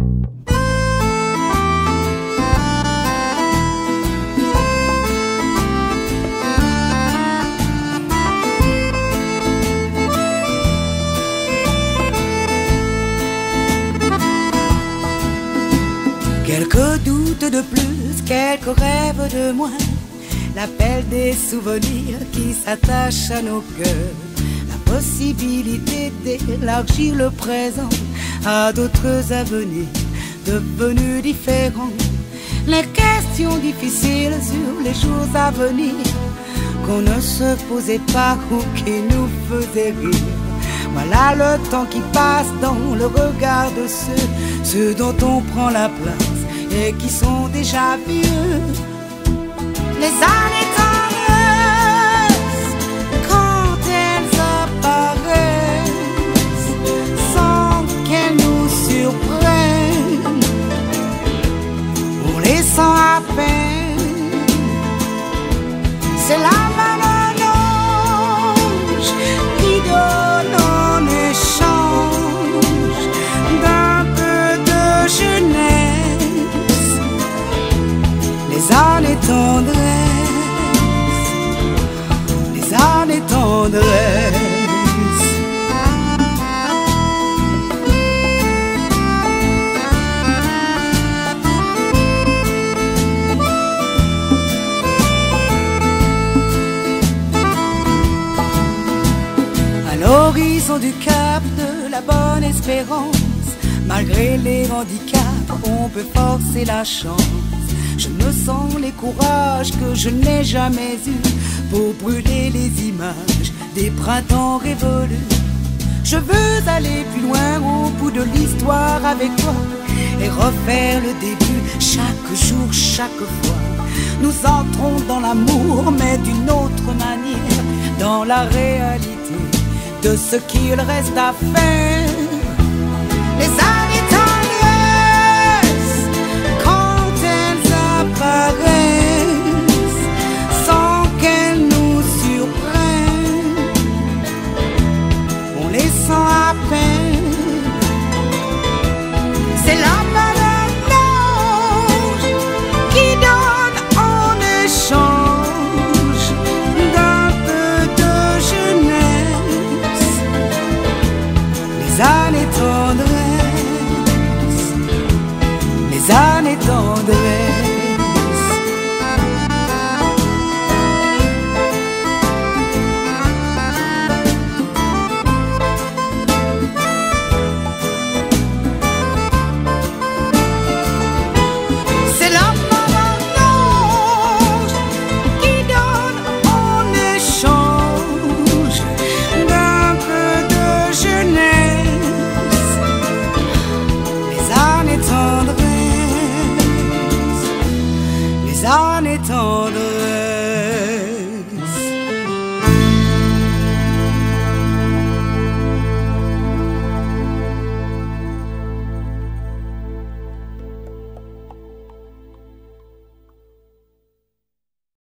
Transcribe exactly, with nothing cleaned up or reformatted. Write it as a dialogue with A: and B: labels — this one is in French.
A: Quelques doutes de plus, quelques rêves de moins, l'appel des souvenirs qui s'attachent à nos cœurs, la possibilité d'élargir le présent à d'autres avenirs devenus différents, les questions difficiles sur les jours à venir qu'on ne se posait pas ou qui nous faisaient rire. Voilà le temps qui passe dans le regard de ceux, ceux dont on prend la place et qui sont déjà vieux. Les années tendresse, quand elles apparaissent, sans qu'elles nous surprennent, on les sent à peine. C'est la main d'un ange qui donne en échange d'un peu de jeunesse les années tendresse, les années tendresse. À l'horizon du cap de la bonne espérance, malgré les handicaps, on peut forcer la chance. Je me sens les courages que je n'ai jamais eus pour brûler les images des printemps révolus. Je veux aller plus loin au bout de l'histoire avec toi et refaire le début chaque jour, chaque fois. Nous entrons dans l'amour mais d'une autre manière, dans la réalité de ce qu'il reste à faire. Les années tendresse, quand elles apparaissent, sans qu'elles nous surprennent, on les sent à peine. C'est la main d'un ange qui donne en échange d'un peu de jeunesse les années tendresse, les années tendresse. C'est la main d'un ange qui donne en échange d'un peu de jeunesse les années tendresse, les années tendresse.